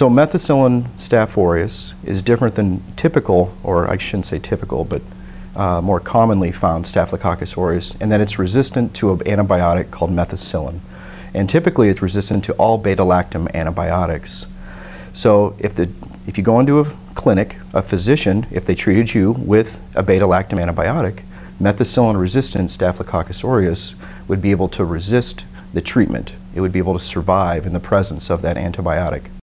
So methicillin Staph aureus is different than typical, or I shouldn't say typical, but more commonly found Staphylococcus aureus, and that it's resistant to an antibiotic called methicillin. And typically it's resistant to all beta-lactam antibiotics. So if you go into a clinic, a physician, if they treated you with a beta-lactam antibiotic, methicillin-resistant Staphylococcus aureus would be able to resist the treatment. It would be able to survive in the presence of that antibiotic.